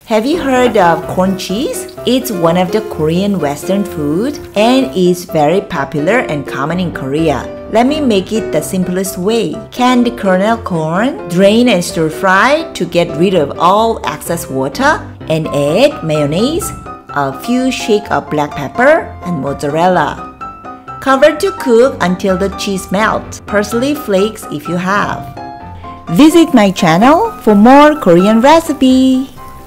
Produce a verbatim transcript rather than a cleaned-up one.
Have you heard of corn cheese? It's one of the Korean Western food and is very popular and common in Korea. Let me make it the simplest way. Can the kernel corn, drain and stir fry to get rid of all excess water, and add mayonnaise, a few shakes of black pepper, and mozzarella. Cover to cook until the cheese melts. Parsley flakes if you have. Visit my channel for more Korean recipe.